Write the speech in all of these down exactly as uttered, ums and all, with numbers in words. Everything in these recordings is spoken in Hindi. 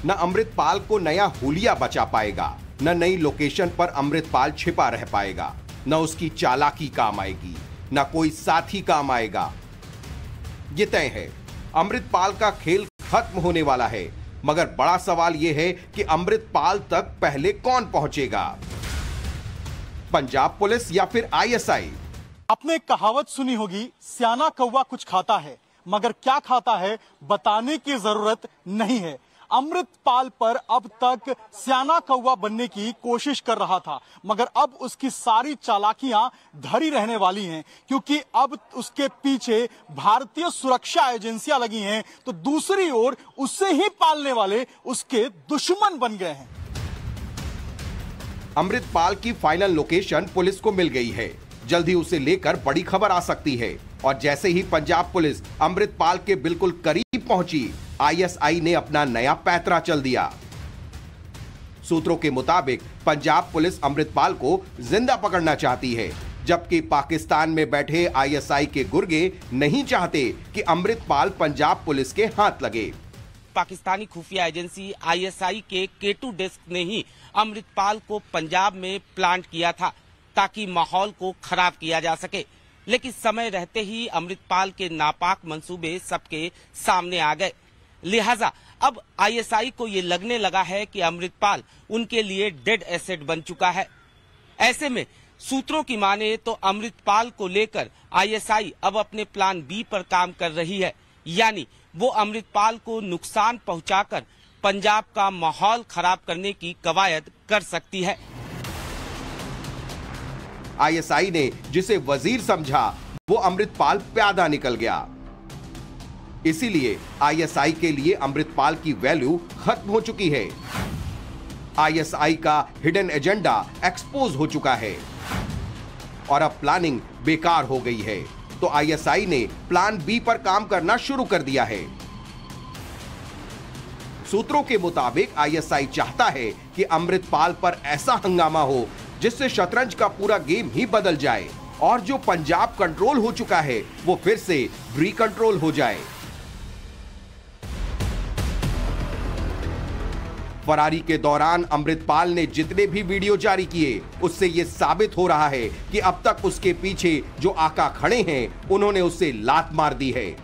न अमृतपाल को नया हुलिया बचा पाएगा, न नई लोकेशन पर अमृतपाल छिपा रह पाएगा, न उसकी चालाकी काम आएगी, न कोई साथी काम आएगा। ये तय है, अमृतपाल का खेल खत्म होने वाला है। मगर बड़ा सवाल यह है कि अमृतपाल तक पहले कौन पहुंचेगा, पंजाब पुलिस या फिर आई एस आई? आपने एक कहावत सुनी होगी, सियाना कौवा कुछ खाता है, मगर क्या खाता है बताने की जरूरत नहीं है। अमृतपाल पर अब तक सियाना कौवा बनने की कोशिश कर रहा था, मगर अब उसकी सारी चालाकियां धरी रहने वाली हैं, क्योंकि अब उसके पीछे भारतीय सुरक्षा एजेंसियां लगी हैं, तो दूसरी ओर उसे ही पालने वाले उसके दुश्मन बन गए हैं। अमृतपाल की फाइनल लोकेशन पुलिस को मिल गई है। जल्द ही उसे लेकर बड़ी खबर आ सकती है। और जैसे ही पंजाब पुलिस अमृतपाल के बिल्कुल करीब पहुंची, आई एस आई ने अपना नया पैंतरा चल दिया। सूत्रों के मुताबिक पंजाब पुलिस अमृतपाल को जिंदा पकड़ना चाहती है, जबकि पाकिस्तान में बैठे आई एस आई के गुर्गे नहीं चाहते कि अमृतपाल पंजाब पुलिस के हाथ लगे। पाकिस्तानी खुफिया एजेंसी आई एस आई के के टू डेस्क ने ही अमृतपाल को पंजाब में प्लांट किया था, ताकि माहौल को खराब किया जा सके। लेकिन समय रहते ही अमृतपाल के नापाक मंसूबे सबके सामने आ गए। लिहाजा अब आई एस आई को ये लगने लगा है कि अमृतपाल उनके लिए डेड एसेट बन चुका है। ऐसे में सूत्रों की माने तो अमृतपाल को लेकर आई एस आई अब अपने प्लान बी पर काम कर रही है, यानी वो अमृतपाल को नुकसान पहुंचाकर पंजाब का माहौल खराब करने की कवायद कर सकती है। आई एस आई ने जिसे वजीर समझा, वो अमृतपाल प्यादा निकल गया। इसीलिए आई एस आई के लिए अमृतपाल की वैल्यू खत्म हो चुकी है। आई एस आई का हिडन एजेंडा एक्सपोज हो चुका है और अब प्लानिंग बेकार हो गई है। तो आई एस आई ने प्लान बी पर काम करना शुरू कर दिया है। सूत्रों के मुताबिक आई एस आई चाहता है कि अमृतपाल पर ऐसा हंगामा हो जिससे शतरंज का पूरा गेम ही बदल जाए और जो पंजाब कंट्रोल हो चुका है वो फिर से रिकंट्रोल हो जाए। फरारी के दौरान अमृतपाल ने जितने भी वीडियो जारी किए, उससे यह साबित हो रहा है कि अब तक उसके पीछे जो आका खड़े हैं, उन्होंने उसे लात मार दी है।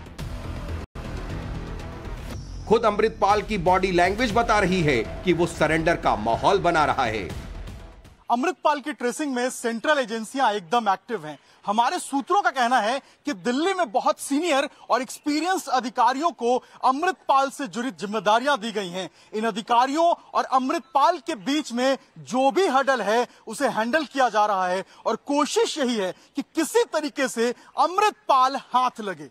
खुद अमृतपाल की बॉडी लैंग्वेज बता रही है कि वो सरेंडर का माहौल बना रहा है। अमृतपाल की ट्रेसिंग में सेंट्रल एजेंसियां एकदम एक्टिव हैं। हमारे सूत्रों का कहना है कि दिल्ली में बहुत सीनियर और एक्सपीरियंस अधिकारियों को अमृतपाल से जुड़ी जिम्मेदारियां दी गई हैं। इन अधिकारियों और अमृतपाल के बीच में जो भी हडल है उसे हैंडल किया जा रहा है और कोशिश यही है कि किसी तरीके से अमृतपाल हाथ लगे।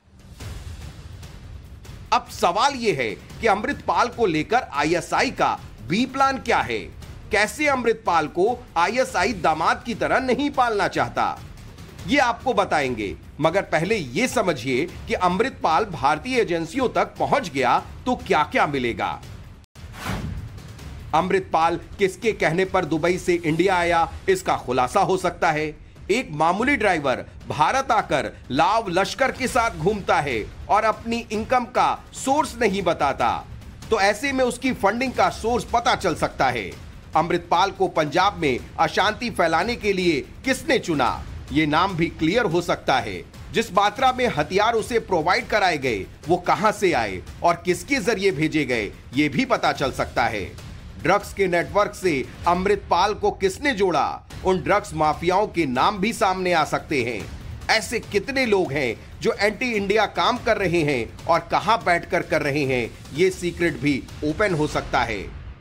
अब सवाल यह है कि अमृतपाल को लेकर आई एस आई का बी प्लान क्या है? कैसे अमृतपाल को आई एस आई दामाद की तरह नहीं पालना चाहता, ये आपको बताएंगे। मगर पहले ये समझिए कि अमृतपाल भारतीय एजेंसियों तक पहुंच गया तो क्या क्या मिलेगा। अमृतपाल किसके कहने पर दुबई से इंडिया आया, इसका खुलासा हो सकता है। एक मामूली ड्राइवर भारत आकर लाव लश्कर के साथ घूमता है और अपनी इनकम का सोर्स नहीं बताता, तो ऐसे में उसकी फंडिंग का सोर्स पता चल सकता है। अमृतपाल को पंजाब में अशांति फैलाने के लिए किसने चुना, ये नाम भी क्लियर हो सकता है। जिस मात्रा में हथियार उसे प्रोवाइड कराए गए, वो कहां से आए और किसके जरिए भेजे गए, ये भी पता चल सकता है। ड्रग्स के नेटवर्क से अमृतपाल को किसने जोड़ा, उन ड्रग्स माफियाओं के नाम भी सामने आ सकते हैं। ऐसे कितने लोग हैं जो एंटी इंडिया काम कर रहे हैं और कहां बैठकर कर रहे हैं, ये सीक्रेट भी ओपन हो सकता है।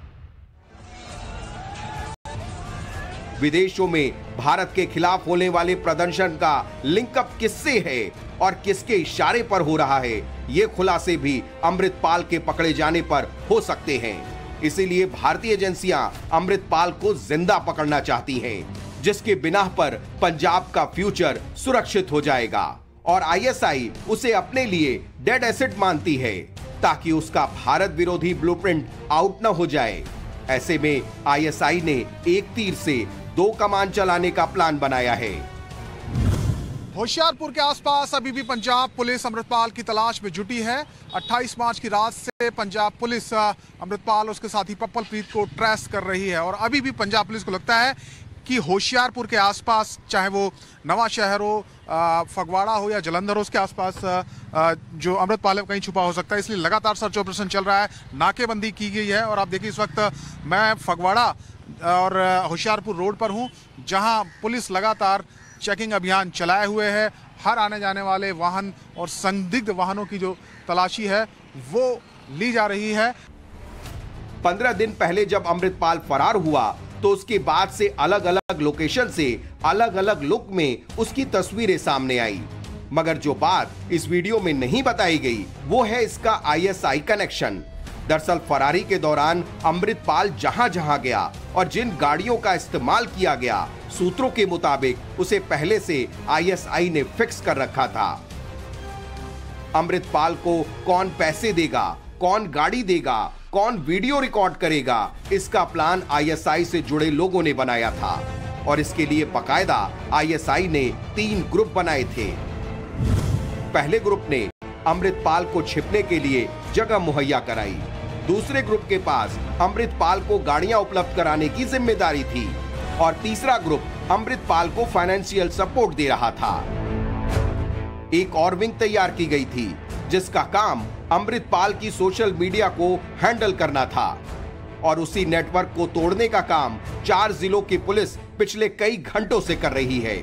विदेशों में भारत के खिलाफ होने वाले प्रदर्शन का लिंकअप किससे है और किसके इशारे पर हो रहा है, ये खुलासे भी अमृतपाल के पकड़े जाने पर हो सकते हैं। इसीलिए भारतीय एजेंसियां अमृतपाल को जिंदा पकड़ना चाहती हैं, जिसके बिना पर पंजाब का फ्यूचर सुरक्षित हो जाएगा और आई एस आई उसे अपने लिए डेड एसेट मानती है, ताकि उसका भारत विरोधी ब्लूप्रिंट आउट न हो जाए। ऐसे में आई एस आई ने एक तीर से दो कमान चलाने का प्लान बनाया है। होशियारपुर के आसपास अभी भी पंजाब पुलिस अमृतपाल की तलाश में जुटी है। अट्ठाईस मार्च की रात से पंजाब पुलिस अमृतपाल उसके साथी पप्पल प्रीत को ट्रेस कर रही है और अभी भी पंजाब पुलिस को लगता है कि होशियारपुर के आसपास, चाहे वो नवा शहर हो, फगवाड़ा हो या जलंधर हो, उसके आसपास जो अमृतपाल है कहीं छुपा हो सकता है। इसलिए लगातार सर्च ऑपरेशन चल रहा है, नाकेबंदी की गई है। और आप देखिए इस वक्त मैं फगवाड़ा और होशियारपुर रोड पर हूँ, जहाँ पुलिस लगातार चेकिंग अभियान चलाए हुए है। हर आने जाने वाले वाहन और संदिग्ध वाहनों की जो तलाशी है वो ली जा रही है। पंद्रह दिन पहले जब अमृतपाल फरार हुआ तो उसके बाद से अलग अलग लोकेशन से अलग अलग लुक में उसकी तस्वीरें सामने आई, मगर जो बात इस वीडियो में नहीं बताई गई वो है इसका आई एस आई कनेक्शन। दरअसल फरारी के दौरान अमृतपाल जहां जहां गया और जिन गाड़ियों का इस्तेमाल किया गया, सूत्रों के मुताबिक उसे पहले से आई एस आई ने फिक्स कर रखा था। अमृतपाल को कौन पैसे देगा, कौन गाड़ी देगा, कौन वीडियो रिकॉर्ड करेगा, इसका प्लान आई एस आई से जुड़े लोगों ने बनाया था और इसके लिए बकायदा आई एस आई ने तीन ग्रुप बनाए थे। पहले ग्रुप ने अमृतपाल को छिपने के लिए जगह मुहैया कराई। दूसरे ग्रुप के पास अमृतपाल को गाड़ियां उपलब्ध कराने की जिम्मेदारी थी और तीसरा ग्रुप अमृतपाल को फाइनेंशियल सपोर्ट दे रहा था। एक और विंग तैयार की गई थी जिसका काम अमृतपाल की सोशल मीडिया को हैंडल करना था और उसी नेटवर्क को तोड़ने का काम चार जिलों की पुलिस पिछले कई घंटों से कर रही है।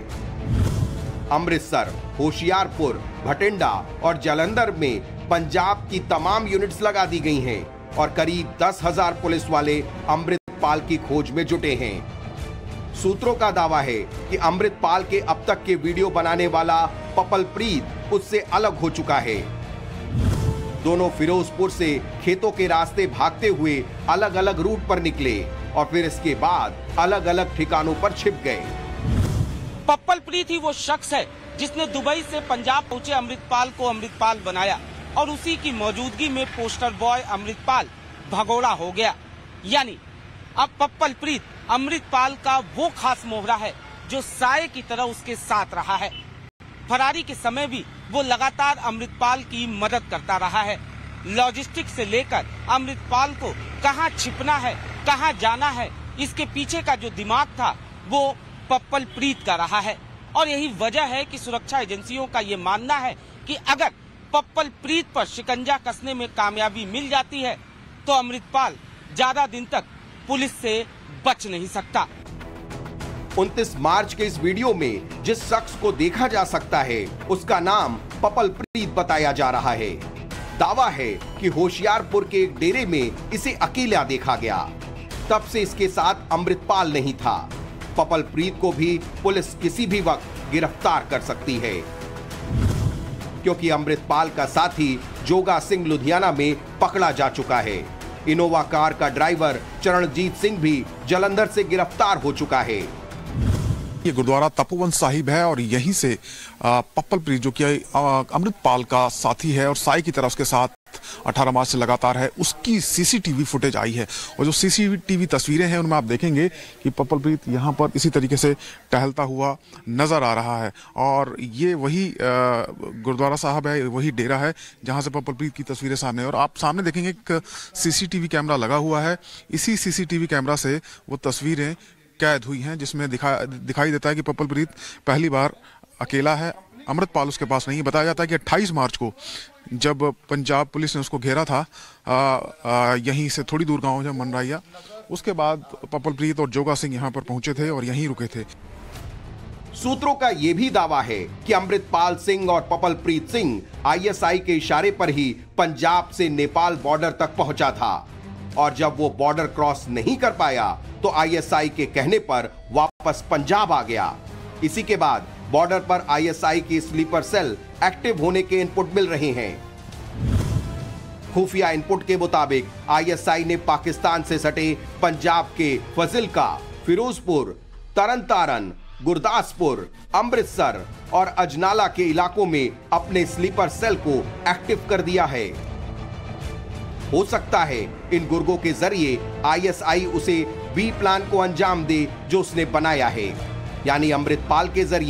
अमृतसर, होशियारपुर, भटिंडा और जालंधर में पंजाब की तमाम यूनिट्स लगा दी गई हैं और करीब दस हजार पुलिस वाले अमृतपाल की खोज में जुटे हैं। सूत्रों का दावा है कि अमृतपाल के अब तक के वीडियो बनाने वाला पप्पल प्रीत उससे अलग हो चुका है। दोनों फिरोजपुर से खेतों के रास्ते भागते हुए अलग अलग रूट पर निकले और फिर इसके बाद अलग अलग ठिकानों पर छिप गए। पप्पल प्रीत ही वो शख्स है जिसने दुबई से पंजाब पहुंचे अमृतपाल को अमृतपाल बनाया और उसी की मौजूदगी में पोस्टर बॉय अमृतपाल भगोड़ा हो गया। यानी अब पप्पल प्रीत अमृतपाल का वो खास मोहरा है जो साये की तरह उसके साथ रहा है। फरारी के समय भी वो लगातार अमृतपाल की मदद करता रहा है। लॉजिस्टिक से लेकर अमृतपाल को कहां छिपना है, कहां जाना है, इसके पीछे का जो दिमाग था वो पप्पल प्रीत का रहा है। और यही वजह है कि सुरक्षा एजेंसियों का ये मानना है कि अगर पप्पल प्रीत पर शिकंजा कसने में कामयाबी मिल जाती है तो अमृतपाल ज्यादा दिन तक पुलिस से बच नहीं सकता। उनतीस मार्च के इस वीडियो में जिस शख्स को देखा जा सकता है उसका नाम पप्पल प्रीत बताया जा रहा है। दावा है कि होशियारपुर के एक डेरे में इसे अकेला देखा गया, तब से इसके साथ अमृतपाल नहीं था। पप्पल प्रीत को भी पुलिस किसी भी वक्त गिरफ्तार कर सकती है क्योंकि अमृतपाल का साथी जोगा सिंह लुधियाना में पकड़ा जा चुका है। इनोवा कार का ड्राइवर चरणजीत सिंह भी जलंधर से गिरफ्तार हो चुका है। ये गुरुद्वारा तपोवन साहिब है और यहीं से पप्पल प्रीत जो कि अमृतपाल का साथी है और साई की तरह उसके साथ अठारह मार्च से लगातार है, उसकी सीसीटीवी फुटेज आई है और जो सीसीटीवी तस्वीरें हैं उनमें आप देखेंगे कि पप्पल प्रीत यहाँ पर इसी तरीके से टहलता हुआ नजर आ रहा है। और ये वही गुरुद्वारा साहब है, वही डेरा है जहाँ से पप्पल प्रीत की तस्वीरें सामने, और आप सामने देखेंगे एक सीसीटीवी कैमरा लगा हुआ है। इसी सीसीटीवी कैमरा से वो तस्वीरें कैद हुई हैं जिसमें दिखा दिखाई देता है कि पप्पल प्रीत पहली बार अकेला है, अमृतपाल उसके पास नहीं है। बताया जाता है कि अट्ठाईस मार्च को जब पंजाब पुलिस ने उसको घेरा था आ, आ, यहीं से थोड़ी दूर गांव है मनराइया, उसके बाद पप्पल प्रीत और जोगा सिंह यहां पर पहुंचे थे और यहीं रुके थे। सूत्रों का यह भी दावा है कि अमृतपाल सिंह और Pappal Preet Singh I S I के इशारे पर ही पंजाब से नेपाल बॉर्डर तक पहुंचा था और जब वो बॉर्डर क्रॉस नहीं कर पाया तो आई एस आई के कहने पर वापस पंजाब आ गया। इसी के बाद बॉर्डर पर आई एस आई की स्लीपर सेल एक्टिव होने के इनपुट मिल रहे हैं। खुफिया इनपुट के मुताबिक आई एस आई ने पाकिस्तान से सटे पंजाब के फजिल्का, फिरोजपुर, तरनतारन, गुरदासपुर, अमृतसर और अजनाला के इलाकों में अपने स्लीपर सेल को एक्टिव कर दिया है। हो सकता है इन गुर्गों के जरिए आई एस आई उसे बी प्लान को अंजाम दे जो उसने बनाया है, यानी अमृतपाल के जरिए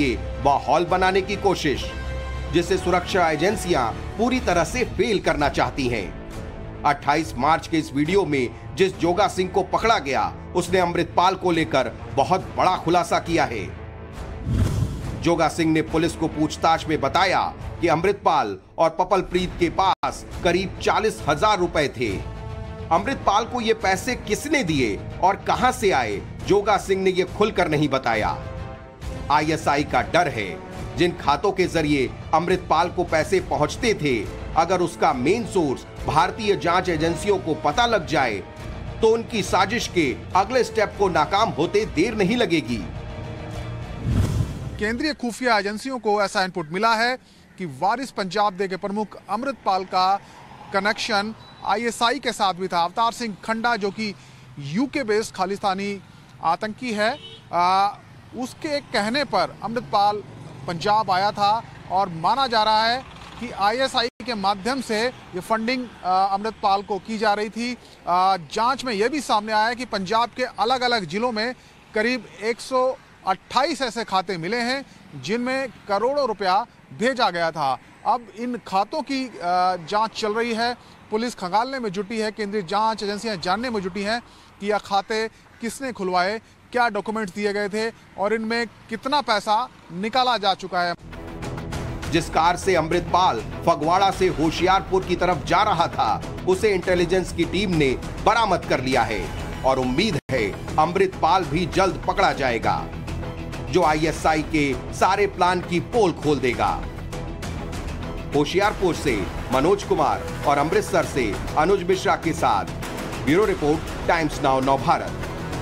माहौल बनाने की कोशिश, जिसे सुरक्षा एजेंसियां पूरी तरह से फेल करना चाहती हैं। अट्ठाईस मार्च के इस वीडियो में जिस जोगा सिंह को पकड़ा गया, उसने अमृतपाल को लेकर बहुत बड़ा खुलासा किया है। जोगा सिंह ने पुलिस को पूछताछ में बताया कि अमृतपाल और पपलप्रीत के पास करीब चालीस हजार रुपए थे। अमृतपाल को ये पैसे किसने दिए और कहां से आए, जोगा सिंह ने ये खुलकर नहीं बताया। आईएसआई का डर है, जिन खातों के जरिए अमृतपाल को पैसे पहुंचते थे, अगर उसका मेन सोर्स भारतीय जांच एजेंसियों को पता लग जाए तो उनकी साजिश के अगले स्टेप को नाकाम होते देर नहीं लगेगी। केंद्रीय खुफिया एजेंसियों को ऐसा इनपुट मिला है कि वारिस पंजाब दे के प्रमुख अमृतपाल का कनेक्शन आईएसआई के साथ भी था। अवतार सिंह खंडा, जो कि यूके बेस्ड खालिस्तानी आतंकी है, आ, उसके कहने पर अमृतपाल पंजाब आया था और माना जा रहा है कि आईएसआई के माध्यम से ये फंडिंग अमृतपाल को की जा रही थी। जांच में यह भी सामने आया कि पंजाब के अलग अलग जिलों में करीब एक सौ अट्ठाईस ऐसे खाते मिले हैं जिनमें करोड़ों रुपया भेजा गया था। अब इन खातों की जांच चल रही है, पुलिस खंगालने में जुटी है, केंद्रीय जांच एजेंसियां जानने में जुटी हैं कि यह खाते किसने खुलवाए, क्या डॉक्यूमेंट्स दिए गए थे और इनमें कितना पैसा निकाला जा चुका है। जिस कार से अमृतपाल फगवाड़ा से होशियारपुर की तरफ जा रहा था, उसे इंटेलिजेंस की टीम ने बरामद कर लिया है और उम्मीद है अमृतपाल भी जल्द पकड़ा जाएगा, जो आईएसआई के सारे प्लान की पोल खोल देगा। होशियारपुर से मनोज कुमार और अमृतसर से अनुज मिश्रा के साथ ब्यूरो रिपोर्ट, टाइम्स नाउ नव भारत।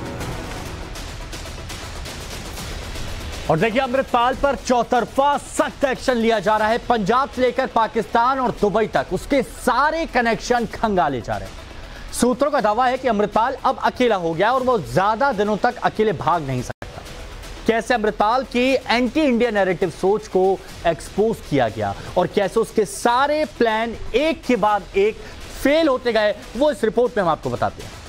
और देखिए, अमृतपाल पर चौतरफा सख्त एक्शन लिया जा रहा है। पंजाब से लेकर पाकिस्तान और दुबई तक उसके सारे कनेक्शन खंगाले जा रहे हैं। सूत्रों का दावा है कि अमृतपाल अब अकेला हो गया और वो ज्यादा दिनों तक अकेले भाग नहीं सकता। कैसे अमृतपाल की एंटी इंडिया नैरेटिव सोच को एक्सपोज किया गया और कैसे उसके सारे प्लान एक के बाद एक फेल होते गए, वो इस रिपोर्ट में हम आपको बताते हैं।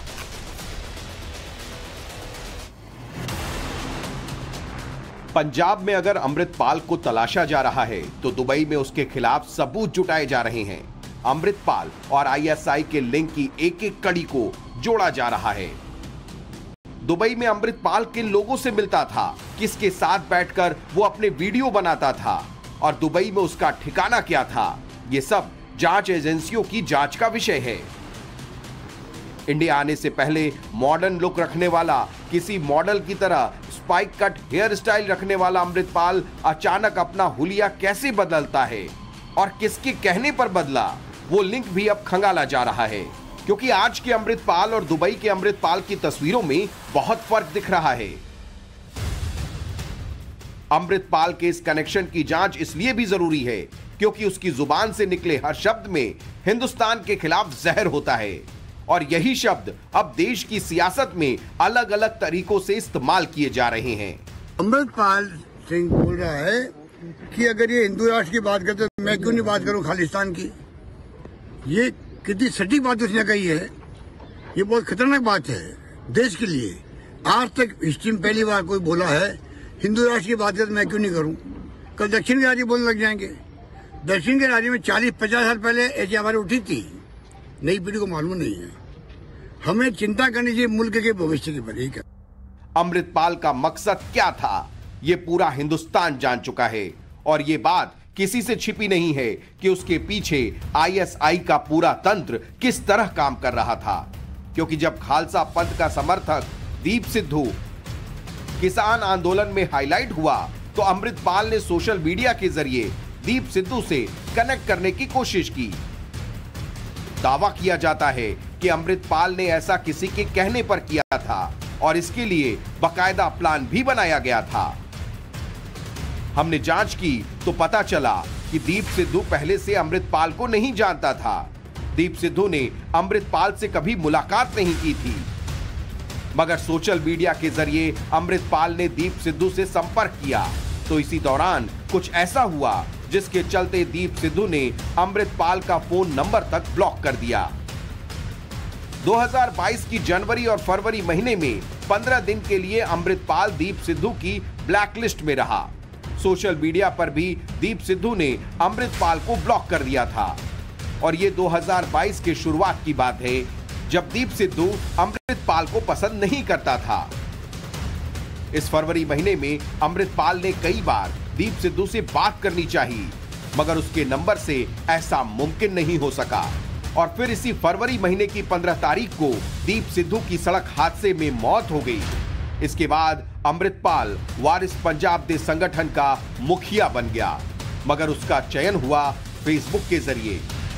पंजाब में अगर अमृतपाल को तलाशा जा रहा है तो दुबई में उसके खिलाफ सबूत जुटाए जा रहे हैं। अमृतपाल और आईएसआई के लिंक की एक एक कड़ी को जोड़ा जा रहा है। दुबई में अमृतपाल किन लोगों से मिलता था, किसके साथ बैठकर वो अपने वीडियो बनाता था और दुबई में उसका ठिकाना क्या था, ये सब जांच एजेंसियों की जांच का विषय है। इंडिया आने से पहले मॉडर्न लुक रखने वाला, किसी मॉडल की तरह स्पाइक कट हेयर स्टाइल रखने वाला अमृतपाल अचानक अपना हुलिया कैसे बदलता है और किसके कहने पर बदला, वो लिंक भी अब खंगाला जा रहा है। क्योंकि आज के अमृतपाल और दुबई के अमृतपाल की तस्वीरों में बहुत फर्क दिख रहा है। अमृतपाल के इस कनेक्शन की जांच इसलिए भी जरूरी है क्योंकि उसकी जुबान से निकले हर शब्द में हिंदुस्तान के खिलाफ जहर होता है और यही शब्द अब देश की सियासत में अलग अलग तरीकों से इस्तेमाल किए जा रहे हैं। अमृतपाल सिंह बोल रहा है कि अगर ये हिंदू राष्ट्र की बात करते तो मैं क्यों नहीं बात करूं खालिस्तान की। ये कितनी सटीक बात उसने कही है, ये बहुत खतरनाक बात है देश के लिए। आज तक हिस्ट्री में पहली बार कोई बोला है हिंदू राष्ट्र की बात करते मैं क्यों नहीं करूं। कल दक्षिण के राज्य बोलने लग जाएंगे। दक्षिण के राज्य में चालीस पचास साल पहले ऐसी आवाज़ें उठी थी, नई पीढ़ी को मालूम नहीं है। हमें चिंता करनी चाहिए मुल्क के भविष्य की बारे। अमृतपाल का मकसद क्या था, ये पूरा हिंदुस्तान जान चुका है और ये बात किसी से छिपी नहीं है कि उसके पीछे आईएसआई का पूरा तंत्र किस तरह काम कर रहा था। क्योंकि जब खालसा पंथ का समर्थक दीप सिद्धू किसान आंदोलन में हाईलाइट हुआ तो अमृतपाल ने सोशल मीडिया के जरिए दीप सिद्धू से कनेक्ट करने की कोशिश की। दावा किया जाता है कि अमृतपाल ने ऐसा किसी के कहने पर किया था और इसके लिए बाकायदा प्लान भी बनाया गया था। हमने जांच की तो पता चला कि दीप सिद्धू पहले से अमृतपाल को नहीं जानता था। दीप सिद्धू ने अमृतपाल से कभी मुलाकात नहीं की थी, मगर सोशल मीडिया के जरिए अमृतपाल ने दीप सिद्धू से संपर्क किया तो इसी दौरान कुछ ऐसा हुआ जिसके चलते दीप सिद्धू ने अमृतपाल का फोन नंबर तक ब्लॉक कर दिया। दो हज़ार बाईस की जनवरी और फरवरी महीने में पंद्रह दिन के लिए अमृतपाल दीप सिद्धू की ब्लैकलिस्ट में रहा। सोशल मीडिया पर भी दीप सिद्धू ने अमृतपाल को ब्लॉक कर दिया था। और ये दो हज़ार बाईस के शुरुआत की बात है, जब दीप सिद्धू अमृतपाल को पसंद नहीं करता था। इस फरवरी महीने में अमृतपाल ने कई बार दीप सिद्धू से बात करनी चाहिए, मगर उसके नंबर से ऐसा मुमकिन नहीं हो सका। और फिर इसी फरवरी महीने की पंद्रह तारीख को दीप सिद्धू की सड़क हादसे में मौत हो गई। इसके बाद अमृतपाल वारिस पंजाब दे संगठन का मुखिया बन गया, मगर उसका चयन हुआ फेसबुक के जरिए।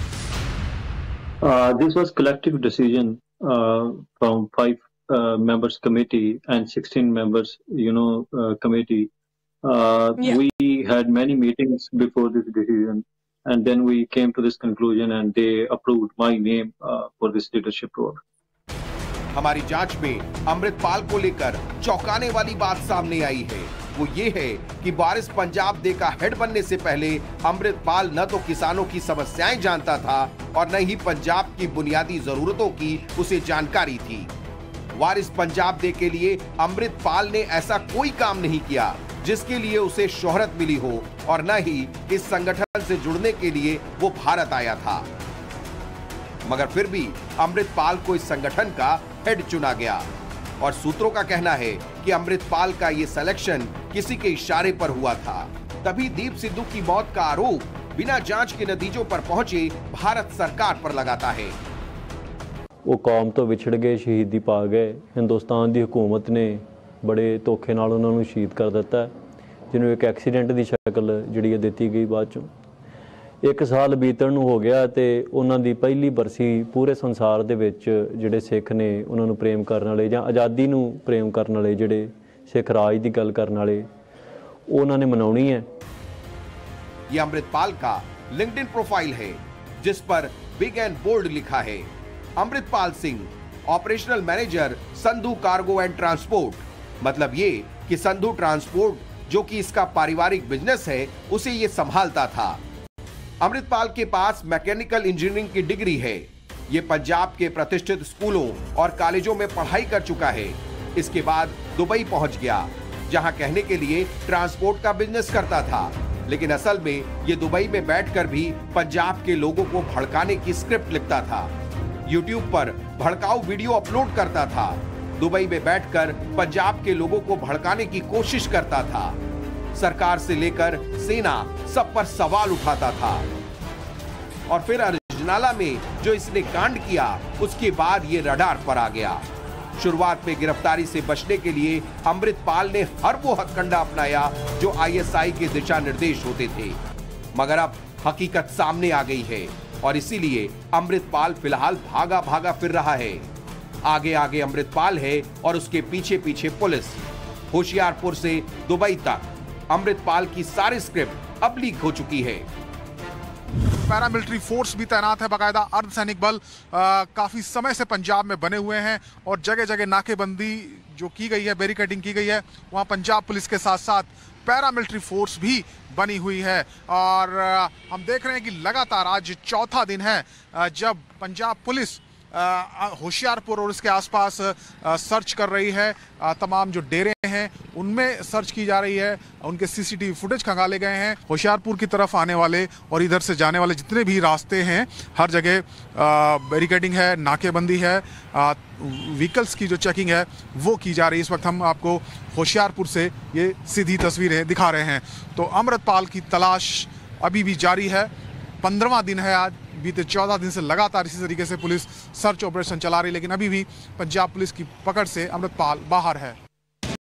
Uh, this was collective decision uh, from five uh, members committee and sixteen members, you know, uh, committee. Uh, yeah. We had many meetings before this decision, and then we came to this conclusion, and they approved my name uh, for this leadership role. हमारी जांच में अमृतपाल को लेकर चौंकाने वाली बात सामने आई है। वो ये है कि वारिस पंजाब दे का हेड बनने से पहले अमृतपाल न तो किसानों की समस्याएं जानता था और न ही पंजाब की बुनियादी जरूरतों की उसे जानकारी थी। वारिस पंजाब दे के लिए अमृतपाल ने ऐसा कोई काम नहीं किया जिसके लिए उसे शोहरत मिली हो, और न ही इस संगठन से जुड़ने के लिए वो भारत आया था। मगर फिर भी अमृतपाल को इस संगठन का हेड चुना गया, और सूत्रों का कहना है कि अमृतपाल का ये सिलेक्शन किसी के इशारे पर हुआ था। तभी दीप सिद्धू की मौत का आरोप बिना जांच के नतीजों पर पहुंचे भारत सरकार पर लगाता है। वो कौम तो विछड़ गए, शहीदी पा गए। हिंदुस्तान की हुकूमत ने बड़े धोखे नाल उन्होंने शहीद कर दिता है, जिन्होंने एक एक्सीडेंट की शक्ल जिहड़ी दी गई। बाद चों एक साल बीतण नूं हो गया ते उन्हां दी पहली बरसी पूरे संसार दे विच जिहड़े सिख ने उन्हां नूं प्रेम करन वाले जां आज़ादी नूं प्रेम करन वाले जिहड़े सिख राज दी गल करन वाले उन्हां ने मनाउणी है। ये अमृतपाल का लिंक्डइन प्रोफाइल है, जिस पर बिग एंड बोल्ड लिखा है, Amritpal Singh, operational manager, Sandhu cargo and transport. मतलब ये कि संधू ट्रांसपोर्ट, जो कि इसका पारिवारिक बिजनेस है, उसे ये संभालता था। अमृतपाल के पास मैकेनिकल इंजीनियरिंग की डिग्री है। ये पंजाब के प्रतिष्ठित स्कूलों और कॉलेजों में पढ़ाई कर चुका है। इसके बाद दुबई पहुंच गया, जहां कहने के लिए ट्रांसपोर्ट का बिजनेस करता था, लेकिन असल में ये दुबई में बैठकर भी पंजाब के लोगों को भड़काने की स्क्रिप्ट लिखता था। यूट्यूब पर भड़काऊ वीडियो अपलोड करता था, दुबई में बैठकर पंजाब के लोगों को भड़काने की कोशिश करता था। सरकार से लेकर सेना सब पर सवाल उठाता था। और फिर अजनाला में जो इसने कांड किया, उसके बाद ये रडार पर आ गया। शुरुआत में गिरफ्तारी से बचने के लिए अमृतपाल ने हर वो हथकंडा अपनाया जो आईएसआई के दिशा निर्देश होते थे, मगर अब हकीकत सामने आ गई है, और इसीलिए अमृतपाल फिलहाल भागा भागा फिर रहा है। आगे आगे अमृतपाल है और उसके पीछे पीछे पुलिस। होशियारपुर से दुबई तक अमृतपाल की सारी स्क्रिप्ट अब लीक हो चुकी है। पैरामिलिट्री फोर्स भी तैनात है, बाकायदा अर्धसैनिक बल आ, काफी समय से पंजाब में बने हुए हैं, और जगह जगह नाकेबंदी जो की गई है, बैरिकेडिंग की गई है, वहां पंजाब पुलिस के साथ साथ पैरामिलिट्री फोर्स भी बनी हुई है। और आ, हम देख रहे हैं कि लगातार आज चौथा दिन है आ, जब पंजाब पुलिस होशियारपुर और उसके आसपास सर्च कर रही है। तमाम जो डेरे हैं उनमें सर्च की जा रही है, उनके सीसीटीवी फुटेज खंगाले गए हैं। होशियारपुर की तरफ आने वाले और इधर से जाने वाले जितने भी रास्ते हैं, हर जगह बैरिकेडिंग है, नाकेबंदी है, व्हीकल्स की जो चेकिंग है वो की जा रही है। इस वक्त हम आपको होशियारपुर से ये सीधी तस्वीरें दिखा रहे हैं। तो अमृतपाल की तलाश अभी भी जारी है। पंद्रहवां दिन है आज। बीते चौदह दिन से लगातार इसी तरीके से पुलिस सर्च ऑपरेशन चला रही है, लेकिन अभी भी पंजाब पुलिस की पकड़ से अमृतपाल बाहर है।